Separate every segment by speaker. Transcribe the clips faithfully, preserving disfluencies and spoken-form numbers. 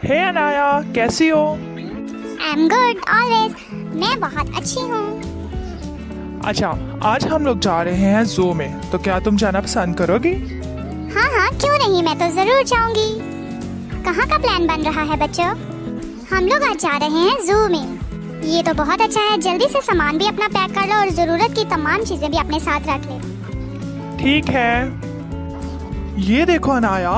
Speaker 1: हे अनाया, कैसी हो?
Speaker 2: I am good always. मैं बहुत अच्छी हूँ।
Speaker 1: अच्छा, आज हम लोग जा रहे हैं जू में, तो क्या तुम जाना पसंद करोगी?
Speaker 2: हाँ हाँ क्यों नहीं, मैं तो जरूर जाऊंगी। कहाँ का प्लान बन रहा है बच्चों? हम लोग आज जा रहे हैं जू में। ये तो बहुत अच्छा है, जल्दी से सामान भी अपना पैक कर लो और जरूरत की तमाम चीजें भी अपने साथ रख ले।
Speaker 1: ठीक है। ये देखो अनाया।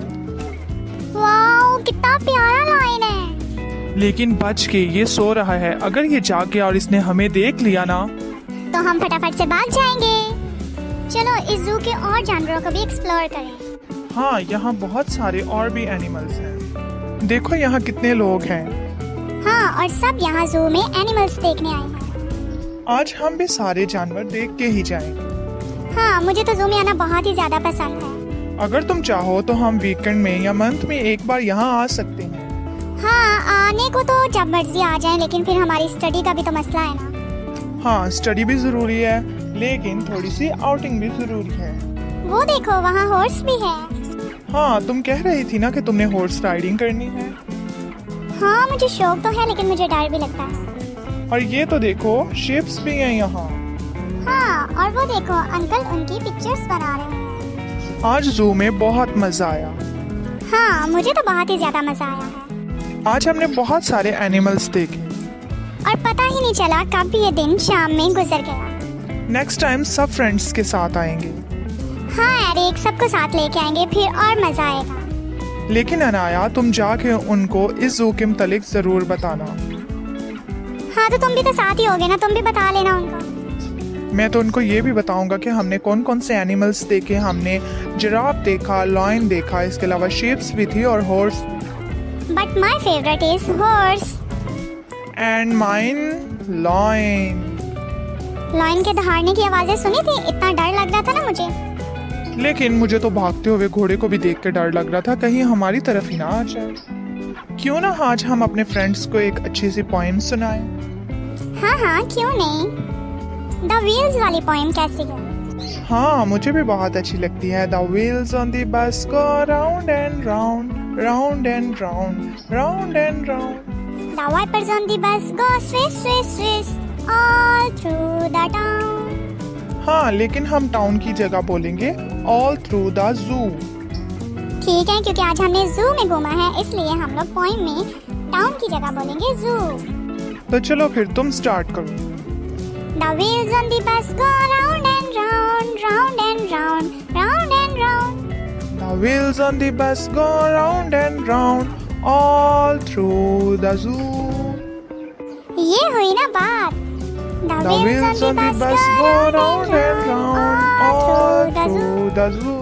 Speaker 2: वाओ, कितना प्यारा लाइन है।
Speaker 1: लेकिन बच के, ये सो रहा है। अगर ये जाग गया और इसने हमें देख लिया ना,
Speaker 2: तो हम फटाफट से भाग जाएंगे। चलो इस जू के और जानवरों को भी एक्सप्लोर करें।
Speaker 1: हाँ, यहाँ बहुत सारे और भी एनिमल्स हैं। देखो यहाँ कितने लोग हैं।
Speaker 2: हाँ, और सब यहाँ जू में एनिमल्स देखने आए हैं।
Speaker 1: आज हम भी सारे जानवर देख के ही जाएंगे।
Speaker 2: हाँ, मुझे तो जू में आना बहुत ही ज्यादा पसंद है।
Speaker 1: अगर तुम चाहो तो हम वीकेंड में या मंथ में एक बार यहाँ आ सकते हैं।
Speaker 2: हाँ, आने को तो जब मर्जी आ जाएं, लेकिन फिर हमारी स्टडी का भी तो मसला है ना।
Speaker 1: हाँ, स्टडी भी जरूरी है, लेकिन थोड़ी सी आउटिंग भी जरूरी है।
Speaker 2: वो देखो, वहाँ हॉर्स भी है।
Speaker 1: हाँ, तुम कह रही थी ना कि तुमने हॉर्स राइडिंग करनी है।
Speaker 2: हाँ, मुझे शौक तो है, लेकिन मुझे डर भी लगता है।
Speaker 1: और ये तो देखो, शिप्स भी हैं यहाँ।
Speaker 2: हाँ, और वो देखो, अंकल उनकी पिक्चर्स बना रहे हैं।
Speaker 1: आज जू में बहुत मजा आया।
Speaker 2: हाँ, मुझे तो बहुत ही ज्यादा मजा आया है।
Speaker 1: आज हमने बहुत सारे एनिमल्स देखे
Speaker 2: और पता ही नहीं चला कब ये दिन शाम में गुजर गया।
Speaker 1: नेक्स्ट टाइम सब फ्रेंड्स के साथ आएंगे।
Speaker 2: हाँ यार, एक सबको साथ लेके आएंगे, फिर और मजा आएगा।
Speaker 1: लेकिन अनाया, तुम जाके उनको इस जू के मुतालिक जरूर बताना।
Speaker 2: हाँ, तो तुम भी तो साथ ही होगे ना, तुम भी बता लेना उनको।
Speaker 1: मैं तो उनको ये भी बताऊंगा कि हमने कौन कौन से एनिमल्स देखे। हमने जिराफ देखा, लॉयन देखा, इसके अलावा शेप्स भी थी और horse.
Speaker 2: But my favourite is horse.
Speaker 1: And mine lion.
Speaker 2: Lion के दहाड़ने की आवाजें सुनी थी, इतना डर लग रहा था ना मुझे।
Speaker 1: लेकिन मुझे तो भागते हुए घोड़े को भी देख के डर लग रहा था, कहीं हमारी तरफ ही ना आ जाए। क्यों ना आज हम अपने फ्रेंड्स को एक अच्छी सी पोएम सुनाएं?
Speaker 2: हाँ हाँ क्यों नहीं। द व्हील्स वाली पोएम कैसी है?
Speaker 1: हाँ, मुझे भी बहुत अच्छी लगती है। The wheels on the bus go round and round, round and round, round and round.
Speaker 2: The wipers on the bus go swish swish swish all through the town.
Speaker 1: हाँ, लेकिन हम टाउन की जगह बोलेंगे ऑल थ्रू द जू।
Speaker 2: ठीक है, क्योंकि आज हमने जू में घूमा है, इसलिए हम लोग पोएम में टाउन की जगह बोलेंगे जू।
Speaker 1: तो चलो फिर तुम स्टार्ट करो।
Speaker 2: The wheels on the bus go round and round, round and round, round and round.
Speaker 1: The wheels on the bus go round and round, all through the zoo.
Speaker 2: ये हुई ना बात।
Speaker 1: The wheels on the bus go round and round, all through the zoo.